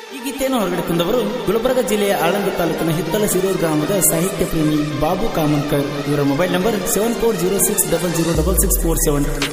ಈ ಗೀತೆಯನ್ನು ಹೊರಗಡೆ ತಂದವರು ಗುಲ್ಬರ್ಗ ಜಿಲ್ಲೆಯ ಆಳಂದ ತಾಲೂಕಿನ ಹಿತ್ತಲ ಸಿರೂರು ಗ್ರಾಮದ ಸಾಹಿತ್ಯ ಪ್ರೇಮಿ ಬಾಬು ಕಾಮನ್ಕರ್. ಇವರ ಮೊಬೈಲ್ ನಂಬರ್ 7406006647.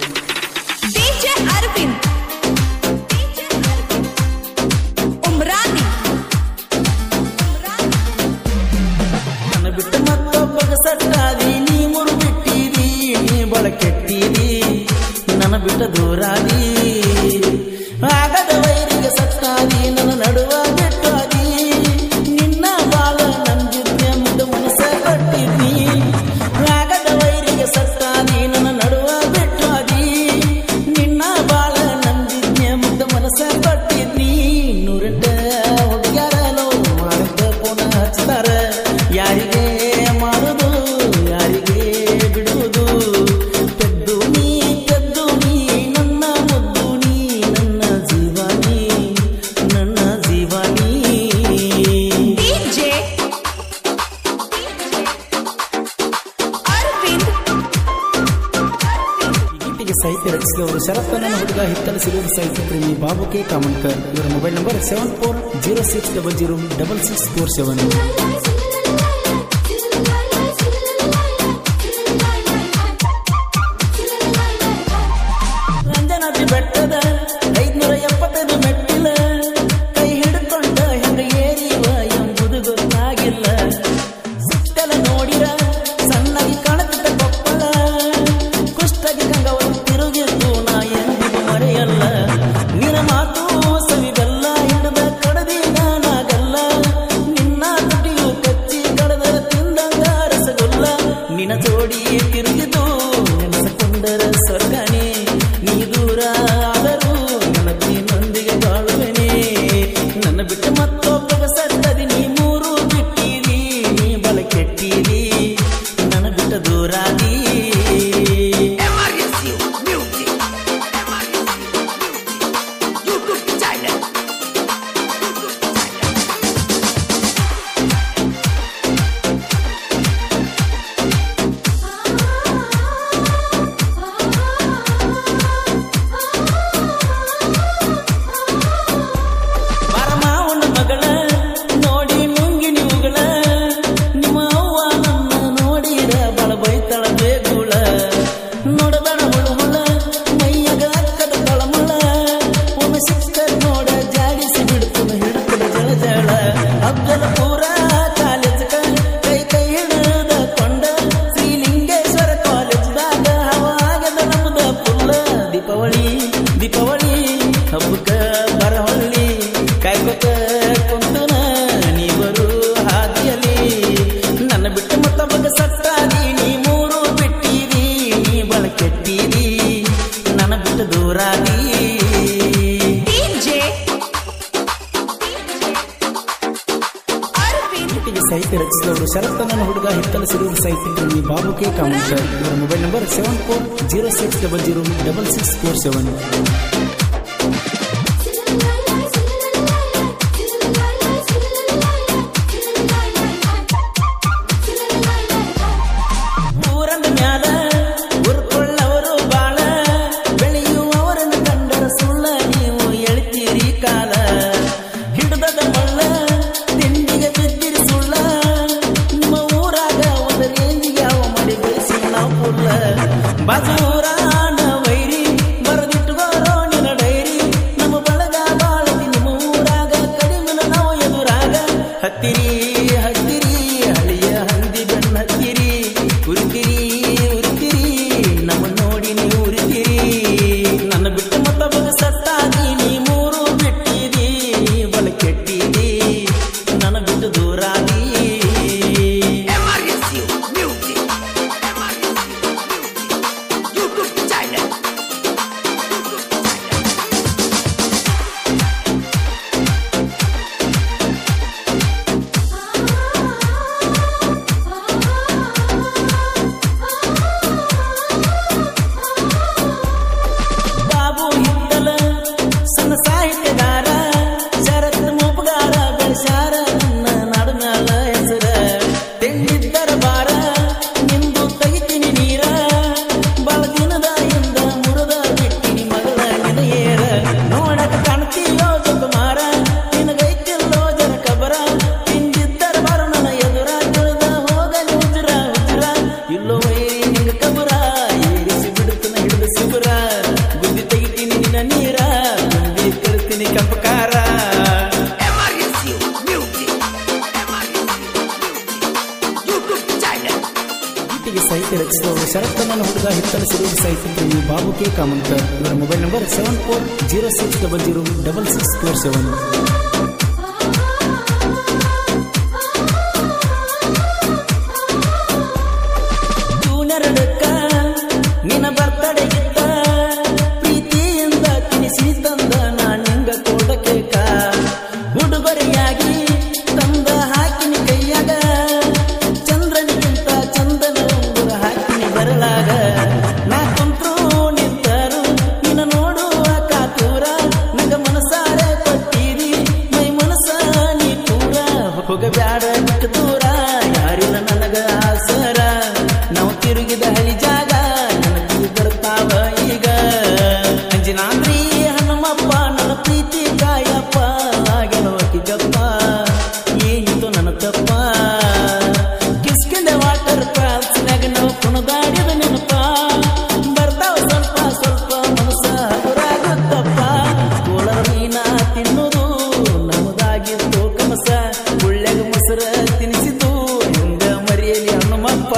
ನನ್ನ ಬಿಟ್ಟು ಮತ್ತೊಬ್ಬಗ ಸಟ್ಟಾದಿ, ನೀ ಮುರು ಬಿಟ್ಟಿದಿ, ನೀ ಬಳ ಕೆಟ್ಟಿದಿ, ನನ್ನ ಬಿಟ್ಟ ದೂರಾದಿ. ಆಗದ ವೈರಿಗೆ ಸತ್ತಾದಿ, ನನ್ನ ನಡುವ ಬಿಟ್ಟಾದಿ, ನಿನ್ನ ಬಾಳ ನಂಬಿದ್ದೆ ಮುದ್ದು ಮನಸ್ಸ ಕಟ್ಟಿದ್ನಿ. ಆಗದ ವೈರಿಗೆ ಸತ್ತಾದಿ, ನನ್ನ ನಡುವ ಬಿಟ್ಟಾದಿ, ನಿನ್ನ ಬಾಳ ನಂಬಿದ್ದೆ ಮುದ್ದು ಮನಸ್ಸ ಕಟ್ಟಿದ್ನಿ. ನೂರೆಂಟ ಹುಡುಗ್ಯಾರ ಲವ್ ಮಾಡಿದ್ದ ಪುನಃ ಹಚ್ತಾರ, ಯಾರಿಗೆ ಮಾಡುದು ಯಾರಿಗೆ ಬಿಡುವುದು. ಪೆದ್ದು ನೀ ನನ್ನ ಮುದ್ದು ನೀ, ನನ್ನ ಜೀವಾನಿ ನನ್ನ ಜೀವಾನಿ. ಈ ಗೀತೆಗೆ ಸಾಹಿತ್ಯ ರಚಿಸಿದವರು ಶರತ್ತನ ಹುಡುಗ ಹಿತ್ತಲ ಸಿರೂರು ಸಾಹಿತ್ಯ ಪ್ರೇಮಿ ಬಾಬು ಕೆ ಕಾಮನ್ಕರ್. ಇವರ ಮೊಬೈಲ್ ನಂಬರ್ 7406006647. ರಂಜನಾದ್ರಿ ಬೆಟ್ಟದ 575 ಮೆಟ್ಟಿಲ ಕೈ ಹಿಡ್ಕೊಂಡ ಹೆಂಗ ಏರಿವ ಎಂಬುದು ಗೊತ್ತಾಗಿಲ್ಲ. ಸುತ್ತಲ ನೋಡಿರ ಸಣ್ಣಗೆ ಕಾಣುತ್ತ ಕೊಪ್ಪಳ, ಕುಷ್ಟಗಿ ಗಂಗವರು ತಿರುಗಿದ್ದು ನಾ ಎಂದಿಗೂ ಮರೆಯಲ್ಲ. ನಿನ್ನ ಮಾತು ಸವಿದಲ್ಲ, ಹಿಡಿದ ಕಡದಿ ನಾನಾಗಲ್ಲ, ನಿನ್ನ ತುಟಿಯು ಕಚ್ಚಿ ಕಡದ ತಿಂದಂಗ ರಸಗೊಲ್ಲ. ನಿನ್ನ ಜೋಡಿ ತಿರುಗಿದು ನೆನೆಸಿಕೊಂಡರ ಸ್ವರ್ಗನೇ, ನೀ ದೂರ ಆದರೂ ನನ್ನೊಂದಿಗೆ ಬಾಳುವೆನೆ. ನನ್ನ ಬಿಟ್ಟು ಮತ್ತೊಬ್ಬಗ ಸತ್ತದಿ, ನೀ ಮೂರು ಬಿಟ್ಟಿದಿ, ನೀ ಬಲ ಕೆಟ್ಟಿದಿ, ನನ್ನ ಬಿಟ್ಟ ದೂರಾದಿ. ಮಾರಮಾವನ ಮಗಳ ನೋಡಿ ನುಂಗಿ ನೀವುಗಳ, ನಿಮ್ಮ ಅವ್ವ ನನ್ನ ನೋಡಿರ ಬಳ ಬೈತಳ ಬೇಗುಳ. ನೋಡಬೇಡ ಹುಳ ಮೈಯಾಗ ಅಕ್ಕದ ತಳಮಳ, ಒಮ್ಮೆ ಸಿಕ್ಕರ್ ನೋಡ ಜಾಡಿಸಿ ಬಿಡ್ತು ಹಿಡ್ಕೊಡ ಜಳ ಜಳ. ಅಬ್ದಲಪುರ ಕಾಲೇಜ್ ಕೈ ಕೈ ಹಿಡಿದ ಕೊಂಡ, ಶ್ರೀಲಿಂಗೇಶ್ವರ ಕಾಲೇಜ್ದಾಗ ಹವಾಗದ ನಮ್ಮದ ಪುಲ್ಲ. ದೀಪಾವಳಿ ಹಬ್ಬಕ್ಕ ಬರಹೊಳ್ಳಿ, ಕಾಯ್ಕೊತ ಕುಂತನ ನೀವರು ಹಾದಿಯಲಿ. ನನ್ನ ಬಿಟ್ಟು ಮತ್ತೊಬ್ಬಗ ಸತ್ತಾದಿ, ನೀ ಮೂರು ಬಿಟ್ಟಿದಿ, ನೀ ಬಳ ಕೆಟ್ಟಿದಿ, ನನ್ನ ಬಿಟ್ಟು ದೂರಾದಿ. ಗೀತೆಗೆ ಸಾಹಿತ್ಯ ರಚಿಸಿದವರು ಶರತ್ತನ ಹುಡುಗ ಹಿತ್ತಲ ಸಿರೂರು ಸಾಹಿತ್ಯ ಪ್ರೇಮಿ ಬಾಬು ಕೆ ಕಾಮನ್ಕರ್. ಇವರ ಮೊಬೈಲ್ ನಂಬರ್ 7406006647. ಊರಂದ ಮ್ಯಾಲ ಉರ್ಕೊಳ್ಳವರು ಬಾಳ, ಬೆಳೆಯುವವರನ್ನು ಕಂಡರ ಸುಳ್ಳ ನೀವು ಎಳಿತೀರಿ ಕಾಲ. ಹಿಡಿದದ ಮಳ್ಳ ತಿಂಡಿಗೆ ಬಿದ್ದಿರಿ ಸುಳ್ಳ, ನಿಮ್ಮ ಊರಾಗ ಒಂದು ರೇಂಜಿಗೆ ಅವ ಮಾಡಿ ಬೆಳೆಸಿ ನಾವು ಪುಲ್ಲ. ಬಾಜೂರಾನ ವೈರಿ ಬರದಿಟ್ಟುಗೋರೋ ನಿನ್ನ ಡೈರಿ, ನಮ್ಮ ಬಳಗ ಬಾಳದಿ ನಿಮ್ಮ ಊರಾಗ ಕಡಿಮೆನ ನಾವು ಎದುರಾಗ. ಹತ್ತಿರಿ ಹಳಿಯ ಹಂದಿ ಬೆನ್ನ ಹತ್ತಿರಿ, ಉರಿತಿರಿ ನಮ್ಮ ನೋಡಿ ನೀವು ಉರಿತಿರಿ. ನನ್ನ ಬಿಟ್ಟು ಮತ್ತೊಬ್ಬಗ ಸತ್ತಾದಿ, ನೀ ಮೂರು ಬಿಟ್ಟಿದಿ, ನೀ ಬಲ ಕೆಟ್ಟಿದಿ, ನನ್ನ ಬಿಟ್ಟು ದೂರಾದಿ. ರಚಿಸಿದವರು ಶರತ್ತನ ಹುಡುಗ ಹಿತ್ತಲ ಸಿರಿಯ ಸಾಹಿತ್ಯ ಬಾಬು ಕೆ ಕಾಮಂತ. ಇವರ ಮೊಬೈಲ್ ನಂಬರ್ 7406006647. ನಿನ್ನ ಬರ್ತಡೆಗಿತ್ತ ಪ್ರೀತಿಯಿಂದ ತಿನಿಸಿ ತಂದ ನಾನಿಂಗ ಕೋಡಕೇಕ ಉಡುಗೊರೆಯಾಗಿ ತಂದ ಹಾಕಿನಿ ಕೈಯಾಗ ಚಂದ್ರನಿಗಿಂತ ಚಂದನ ಉಂಗುರ ಹಾಕಿನಿ ಬರಲಾಗ ನಾ ಕುಂತ್ರು ನಿಂತರು ನಿನ್ನ ನೋಡುವ ಕಾತೂರ ನಂಗ ಮನಸಾರೆ ಕೊಟ್ಟಿರಿ ಮೈ ಮನಸ ನೀ ಕೂರ ಹೋಗಬ್ಯಾಡ ಬಿಟ್ಟು ದೂರ ಯಾರಿಲ್ಲ ನನಗ ಆಸರ ನಾವು ತಿರುಗಿದ ಹಳಿ ಜಾಗ ನನಗೆ ಬರ್ತಾವ ಈಗ ಅಂಜನಾದ್ರಿ ಹನುಮಪ್ಪ ನನ್ನ ಪ್ರೀತಿ ಗಾಯಪ್ಪ ಗೆಲುವಕ್ಕಿಗಪ್ಪ ಏನಿತು ನನ್ನ ತಪ್ಪ ಕಿಸ್ಕಿಂದ ವಾಟರ್ ಫಾಲ್ಸ್ನಾಗ ನಾವು ಕುಣದಾಡಿದ ನೆನಪ ಬರ್ತಾವ ಸ್ವಲ್ಪ ಸ್ವಲ್ಪ ಮನಸ್ಸ ಹಗುರಾಗುತ್ತಪ್ಪ ಕೋಲರ ಮೀನ ತಿನ್ನುವುದು ನಮದಾಗಿತ್ತು ಕನಸ ಉಳ್ಳೆಗ ಮೊಸರ ತಿನಿಸಿತು ಹಿಂಗ ಮರಿಯಲಿ ಹನುಮಪ್ಪ.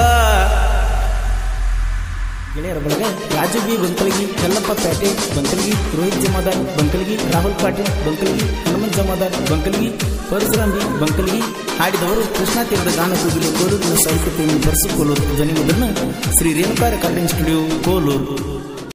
ಗೆಳೆಯರ ಬಳಗ ರಾಜು ಬಿ ಬಂಕಲಗಿ, ಯಲ್ಲಪ್ಪ ಪ್ಯಾಟೆ ಬಂಕಲಗಿ, ರೋಹಿತ್ ಜಮಾದಾರ್ ಬಂಕಲಗಿ, ರಾಹುಲ್ ಪಾಟೀಲ್ ಬಂಕಲಗಿ, ಹನುಮಂತ್ ಜಮಾದಾರ್ ಬಂಕಲಗಿ, ಪರಶುರಾಮ್ ಬಿ ಬಂಕಲಗಿ. ಹಾಡಿದವರು ಕೃಷ್ಣಾ ತೀರದ ಗಾನ ಕೂಗಿಲು ಕೋಲೂರಿನ ಸಾಹಿತ್ಯ ಪ್ರೇಮಿ ಪರಸು ಕೋಲೂರ್. ಧ್ವನಿ ಮುದ್ರಣ ಶ್ರೀ ರೇಣುಕಾ ರೆಕಾರ್ಡಿಂಗ್ ಸ್ಟುಡಿಯೋ ಕೋಲೂರ್.